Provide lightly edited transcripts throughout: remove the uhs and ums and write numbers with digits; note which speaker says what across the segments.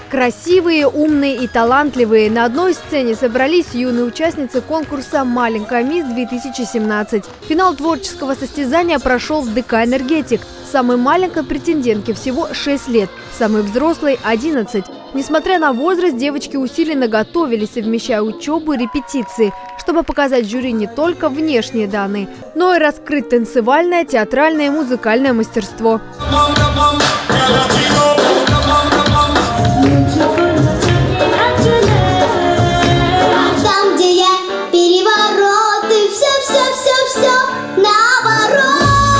Speaker 1: Красивые, умные и талантливые. На одной сцене собрались юные участницы конкурса «Маленькая мисс-2017». Финал творческого состязания прошел в ДК «Энергетик». Самой маленькой претендентке всего 6 лет, самой взрослой – 11. Несмотря на возраст, девочки усиленно готовились, совмещая учебу и репетиции, чтобы показать жюри не только внешние данные, но и раскрыть танцевальное, театральное и музыкальное мастерство.
Speaker 2: Там, где я, перевороты, все наоборот.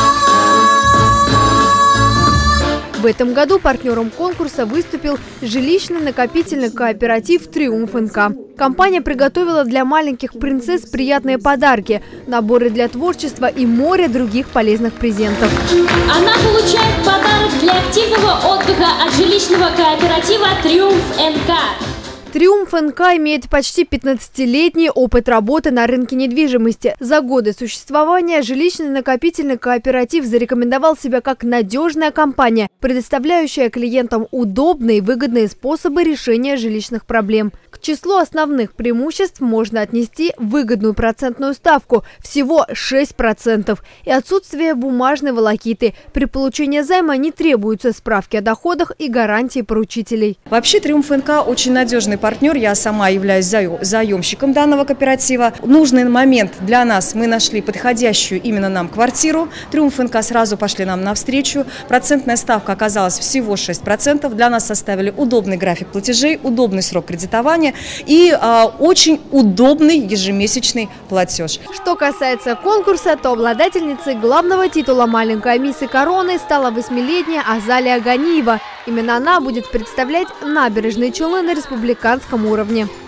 Speaker 1: В этом году партнером конкурса выступил жилищный накопительный кооператив «Триумф НК». Компания приготовила для маленьких принцесс приятные подарки, наборы для творчества и море других полезных презентов.
Speaker 3: Она получает подарок для активного отдыха от жилищного кооператива «Триумф НК».
Speaker 1: «Триумф НК» имеет почти 15-летний опыт работы на рынке недвижимости. За годы существования жилищный накопительный кооператив зарекомендовал себя как надежная компания, предоставляющая клиентам удобные и выгодные способы решения жилищных проблем. К числу основных преимуществ можно отнести выгодную процентную ставку – всего 6%, и отсутствие бумажной волокиты. При получении займа не требуются справки о доходах и гарантии поручителей.
Speaker 4: Вообще «Триумф НК» очень надежный партнер. Я сама являюсь заемщиком данного кооператива. В нужный момент для нас мы нашли подходящую именно нам квартиру. «Триумф НК» сразу пошли нам навстречу. Процентная ставка оказалась всего 6%. Для нас составили удобный график платежей, удобный срок кредитования и очень удобный ежемесячный платеж.
Speaker 1: Что касается конкурса, то обладательницей главного титула «Маленькая мисс» и короны стала 8-летняя Азалия Ганиева. Именно она будет представлять набережные Челны на республиканском уровне.